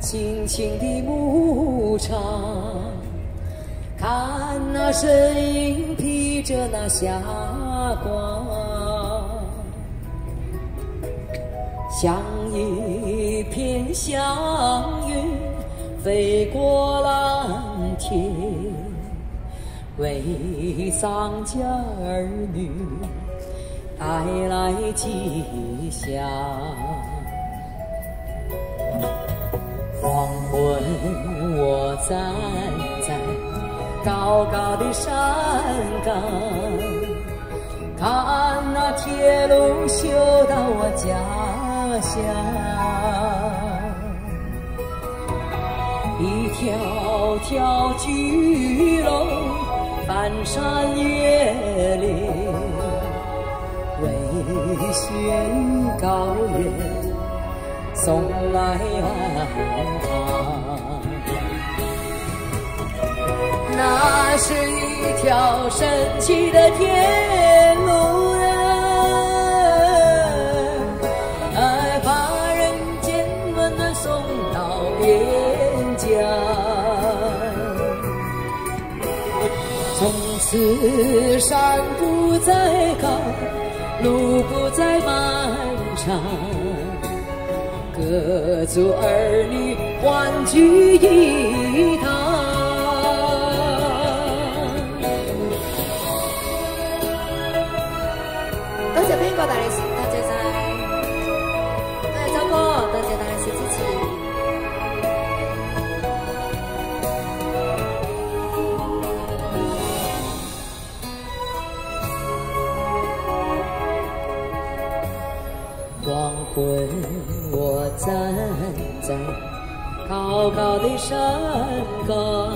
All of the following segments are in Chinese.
辛勤的牧场，看那身影披着那霞光，像一片祥云飞过蓝天，为丧家儿女带来吉祥。黄昏，我站在高高的山岗，看那铁路修到我家乡，一条条巨龙翻山越岭，为雪与高原送来安康。那是一条神奇的铁路呀，把人间温暖送到边疆。从此山不再高，路不再漫长，各族儿女欢聚一堂。 多謝邊個大力士，多謝晒，多謝周哥，多謝大力士支持。 黄昏，我站在高高的山岗，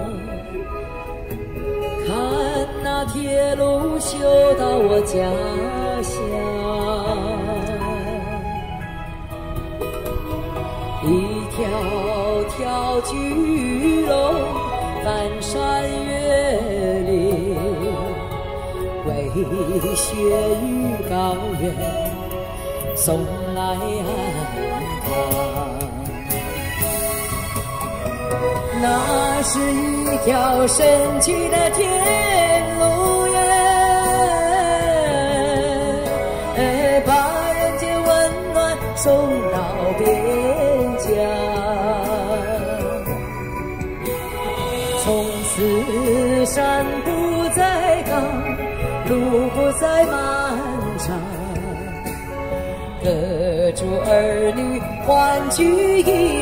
看那铁路修到我家乡，一条条巨龙翻山越岭，为雪与高原送来安康。那是一条神奇的铁路呀，把人间温暖送到边疆。从此山不再高，路不再漫长，各族儿女欢聚一